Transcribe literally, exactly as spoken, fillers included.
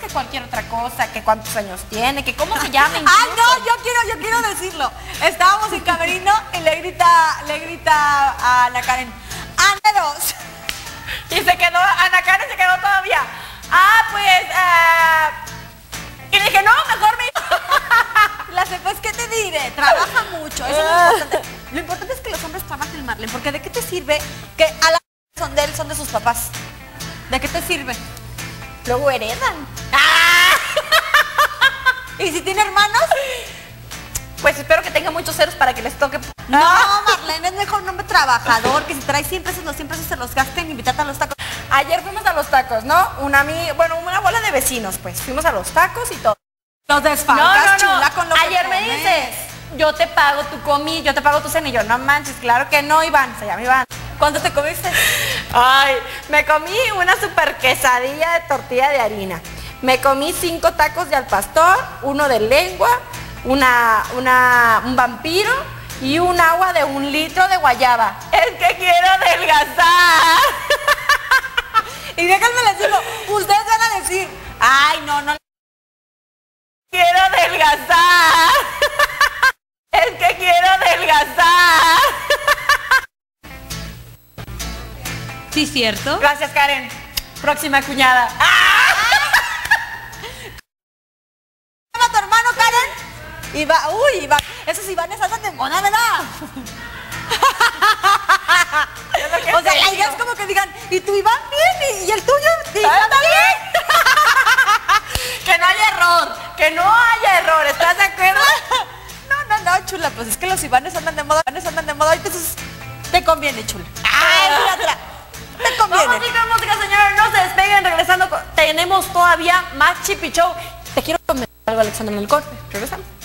que cualquier otra cosa, que cuántos años tiene, que cómo se llama. Ah, no, yo quiero, yo quiero decirlo. Estábamos en camerino y le grita, le grita a Ana Karen, ¡Anderos! Y se quedó, Ana Karen se quedó todavía. Ah, pues, uh... y le dije, no, mejor me... La sé, pues, ¿qué te diré? Trabaja mucho, eso es lo importante. Lo importante es que los hombres trabajen, Marlene, porque ¿de qué te sirve que a la son de él, son de sus papás? ¿De qué te sirve? Luego heredan. ¡Ah! ¿Y si tiene hermanos? Pues espero que tenga muchos ceros para que les toque. No, Marlene, es mejor un hombre trabajador, que si trae cien pesos, los cien pesos se los gasten, invítate a los tacos. Ayer fuimos a los tacos, ¿no? Una amiga, bueno, una bola de vecinos, pues. Fuimos a los tacos y todo. Los desfalcas, no, no, no. chula, con lo Ayer que me comes. dices, yo te pago tu comida, yo te pago tu cena. Y yo, no manches, claro que no, Iván. Se llama Iván. ¿Cuánto te comiste? Ay, me comí una super quesadilla de tortilla de harina. Me comí cinco tacos de al pastor, uno de lengua, una, una, un vampiro y un agua de un litro de guayaba. Es que quiero adelgazar. Y déjenme les digo, ustedes van a decir, ay, no, no. Quiero adelgazar. Es que quiero adelgazar. Sí, cierto. Gracias, Karen. Próxima cuñada. ¡Ah! ¿Llama a tu hermano, Karen? Iba, uy, Iván, esos Ivanes andan de moda, ¿verdad? O sea, la idea es como que digan, y tu Iván bien, y, y el tuyo, y ¿También? también. Que no haya error, que no haya error, ¿estás de acuerdo? No, no, no, chula, pues es que los Ivanes andan de moda, Ivanes andan de moda, entonces te conviene, chula. Ay, mira atrás. Te conviene. Vamos, chicos, música, señores, no se despeguen, regresando, tenemos todavía más Chippy Show. Te quiero comentar algo, Alexandra, en el corte. Regresamos.